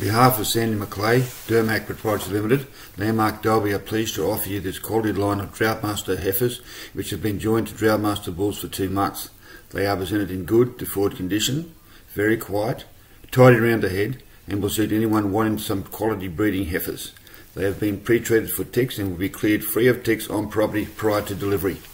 behalf of Sandy McClay, Dermark Proprietary Limited, Landmark Derby are pleased to offer you this quality line of Droughtmaster Heifers, which have been joined to Droughtmaster bulls for 2 months. They are presented in good to forward condition, very quiet, tidy around the head, and will suit anyone wanting some quality breeding heifers. They have been pre-treated for ticks and will be cleared free of ticks on property prior to delivery.